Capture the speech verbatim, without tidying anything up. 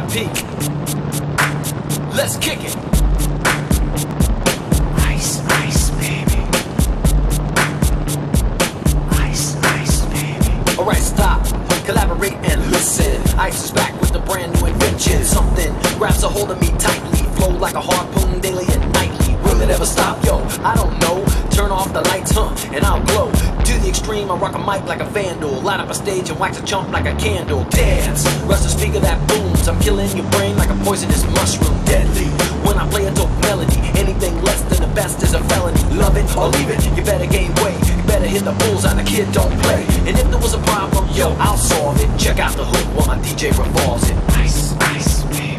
peak. Let's kick it. Ice, ice, baby. Ice, ice, baby. Alright, stop, collaborate and listen. Ice is back with a brand new invention. Something grabs a hold of me tightly, flow like a harpoon daily and nightly. Will it ever stop? Yo, I don't know. Turn off the lights, huh, and I'll glow. To the extreme, I rock a mic like a vandal. Light up a stage and wax a chump like a candle. Dance, rush the speaker that booms. I'm killing your brain like a poisonous mushroom. Deadly, when I play a dope melody. Anything less than the best is a felony. Love it or leave it, you better gain weight. You better hit the bullseye, the kid don't play. And if there was a problem, yo, I'll solve it. Check out the hook while my D J revolves it. Ice, ice, baby.